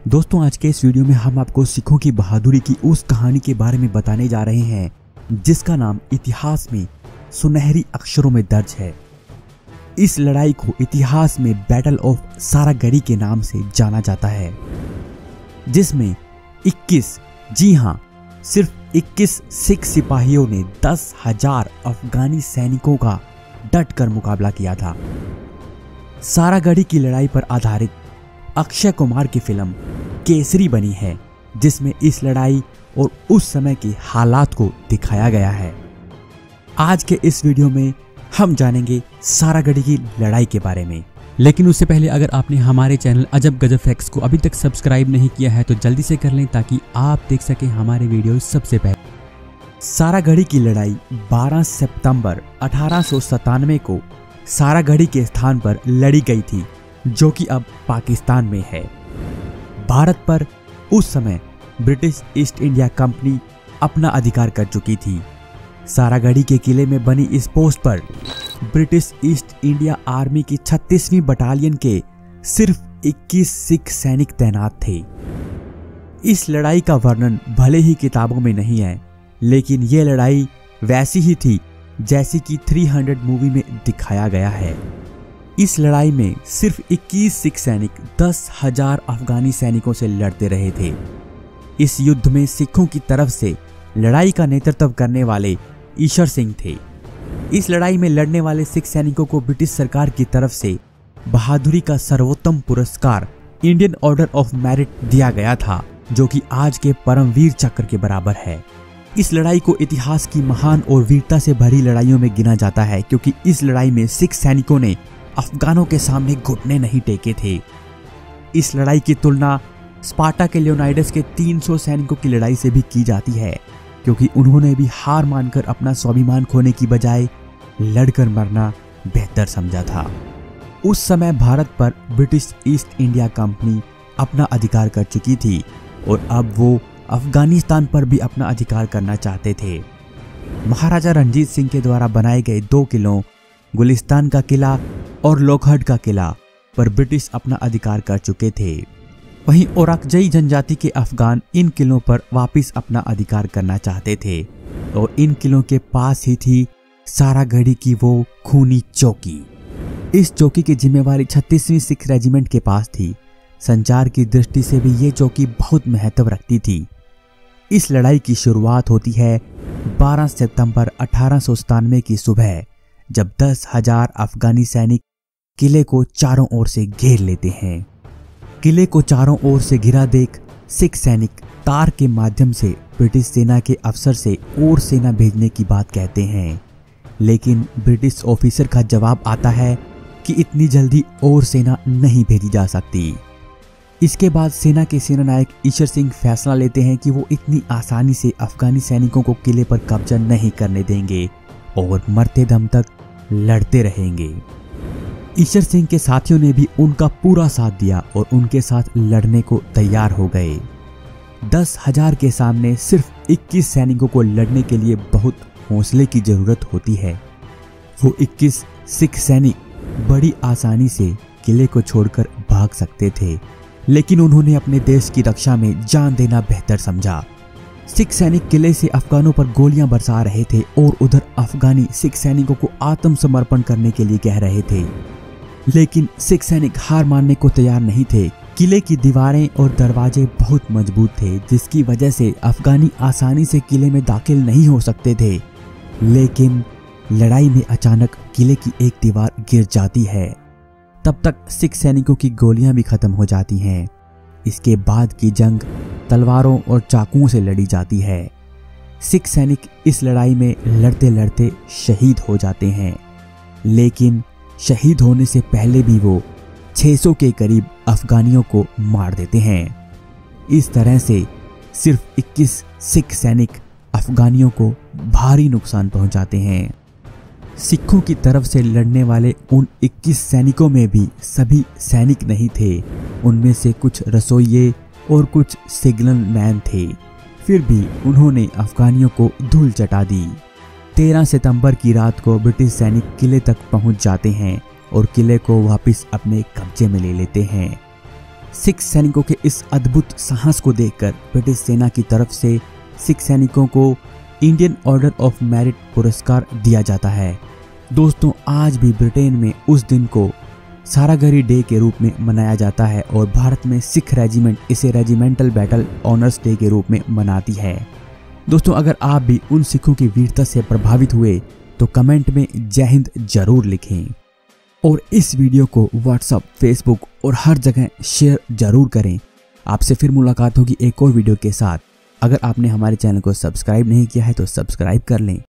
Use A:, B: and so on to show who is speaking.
A: दोस्तों आज के इस वीडियो में हम आपको सिखों की बहादुरी की उस कहानी के बारे में बताने जा रहे हैं जिसका नाम इतिहास में सुनहरी अक्षरों में दर्ज है। इस लड़ाई को इतिहास में बैटल ऑफ सारागढ़ी के नाम से जाना जाता है, जिसमें 21, जी हाँ सिर्फ 21 सिख सिपाहियों ने 10,000 अफगानी सैनिकों का डट कर मुकाबला किया था। सारागढ़ी की लड़ाई पर आधारित अक्षय कुमार की फिल्म केसरी बनी है, जिसमें इस लड़ाई और उस समय के हालात को दिखाया गया है। आज के इस वीडियो में हम जानेंगे सारागढ़ी की लड़ाई के बारे में।
B: लेकिन उससे पहले अगर आपने हमारे चैनल अजब गजब फैक्ट्स को अभी तक सब्सक्राइब नहीं किया है तो जल्दी से कर लें ताकि आप देख सकें हमारे वीडियो सबसे पहले।
A: सारागढ़ी की लड़ाई 12 सितंबर 1897 को सारागढ़ी के स्थान पर लड़ी गई थी, जो कि अब पाकिस्तान में है। भारत पर उस समय ब्रिटिश ईस्ट इंडिया कंपनी अपना अधिकार कर चुकी थी। सारागढ़ी के किले में बनी इस पोस्ट पर ब्रिटिश ईस्ट इंडिया आर्मी की 36वीं बटालियन के सिर्फ 21 सिख सैनिक तैनात थे। इस लड़ाई का वर्णन भले ही किताबों में नहीं है, लेकिन यह लड़ाई वैसी ही थी जैसी कि 300 मूवी में दिखाया गया है। इस लड़ाई में सिर्फ 21 सिख सैनिक 10,000 अफगानी सैनिकों से लड़ते रहे थे। इस युद्ध में सिखों की तरफ से लड़ाई का नेतृत्व करने वाले ईशर सिंह थे। इस लड़ाई में लड़ने वाले सिख सैनिकों को ब्रिटिश सरकार की तरफ से बहादुरी का सर्वोत्तम पुरस्कार इंडियन ऑर्डर ऑफ मेरिट दिया गया था, जो कि आज के परमवीर चक्र के बराबर है। इस लड़ाई को इतिहास की महान और वीरता से भरी लड़ाइयों में गिना जाता है, क्योंकि इस लड़ाई में सिख सैनिकों ने अफगानों के सामने घुटने नहीं टेके थे। इस लड़ाई की तुलना स्पार्टा के लियोनाइडस के 300 सैनिकों की लड़ाई से भी की जाती है, क्योंकि उन्होंने भी हार मानकर अपना स्वाभिमान खोने की बजाय लड़कर मरना बेहतर समझा था। उस समय भारत पर ब्रिटिश ईस्ट इंडिया कंपनी अपना अधिकार कर चुकी थी और अब वो अफगानिस्तान पर भी अपना अधिकार करना चाहते थे। महाराजा रणजीत सिंह के द्वारा बनाए गए 2 किलों गुलिस्तान का किला और लोखगढ़ का किला पर ब्रिटिश अपना अधिकार कर चुके थे। वहीं ओरकजई जनजाति के अफगान इन किलों पर वापस अपना अधिकार करना चाहते थे और इन किलों के पास ही थी सारागढ़ी की वो खूनी चौकी। इस चौकी की जिम्मेवारी 36वीं सिख रेजिमेंट के पास थी। संचार की दृष्टि से भी ये चौकी बहुत महत्व रखती थी। इस लड़ाई की शुरुआत होती है 12 सितंबर 1897 की सुबह, जब 10,000 अफगानी सैनिक किले को चारों ओर से घेर लेते हैं। किले को चारों ओर से घिरा देख सिख सैनिक तार के माध्यम से ब्रिटिश सेना के अफसर से और सेना भेजने की बात कहते हैं, लेकिन ब्रिटिश ऑफिसर का जवाब आता है कि इतनी जल्दी और सेना नहीं भेजी जा सकती। इसके बाद सेना के सेनानायक ईशर सिंह फैसला लेते हैं कि वो इतनी आसानी से अफगानी सैनिकों को किले पर कब्जा नहीं करने देंगे और मरते दम तक लड़ते रहेंगे। ईशर सिंह के साथियों ने भी उनका पूरा साथ दिया और उनके साथ लड़ने को तैयार हो गए। 10,000 के सामने सिर्फ 21 सैनिकों को लड़ने के लिए बहुत हौसले की जरूरत होती है। वो 21 सिख सैनिक बड़ी आसानी से किले को छोड़कर भाग सकते थे, लेकिन उन्होंने अपने देश की रक्षा में जान देना बेहतर समझा। सिख सैनिक किले से अफगानों पर गोलियां बरसा रहे थे और उधर अफगानी सिख सैनिकों को आत्मसमर्पण करने के लिए कह रहे थे, लेकिन सिख सैनिक हार मानने को तैयार नहीं थे। किले की दीवारें और दरवाजे बहुत मजबूत थे, जिसकी वजह से अफगानी आसानी से किले में दाखिल नहीं हो सकते थे। लेकिन लड़ाई में अचानक किले की एक दीवार गिर जाती है। तब तक सिख सैनिकों की गोलियां भी खत्म हो जाती हैं। इसके बाद की जंग तलवारों और चाकुओं से लड़ी जाती है। सिख सैनिक इस लड़ाई में लड़ते लड़ते शहीद हो जाते हैं, लेकिन शहीद होने से पहले भी वो 600 के करीब अफगानियों को मार देते हैं। इस तरह से सिर्फ 21 सिख सैनिक अफगानियों को भारी नुकसान पहुंचाते हैं। सिखों की तरफ से लड़ने वाले उन 21 सैनिकों में भी सभी सैनिक नहीं थे। उनमें से कुछ रसोइये और कुछ सिग्नल मैन थे। फिर भी उन्होंने अफगानियों को धूल चटा दी। 13 सितंबर की रात को ब्रिटिश सैनिक किले तक पहुंच जाते हैं और किले को वापस अपने कब्जे में ले लेते हैं। सिख सैनिकों के इस अद्भुत साहस को देखकर ब्रिटिश सेना की तरफ से सिख सैनिकों को इंडियन ऑर्डर ऑफ मेरिट पुरस्कार दिया जाता है। दोस्तों, आज भी ब्रिटेन में उस दिन को सारागढ़ी डे के रूप में मनाया जाता है और भारत में सिख रेजिमेंट इसे रेजिमेंटल बैटल ऑनर्स डे के रूप में मनाती है। दोस्तों, अगर आप भी उन सिखों की वीरता से प्रभावित हुए तो कमेंट में जय हिंद जरूर लिखें और इस वीडियो को व्हाट्सएप, फेसबुक और हर जगह शेयर जरूर करें। आपसे फिर मुलाकात होगी एक और वीडियो के साथ। अगर आपने हमारे चैनल को सब्सक्राइब नहीं किया है तो सब्सक्राइब कर लें।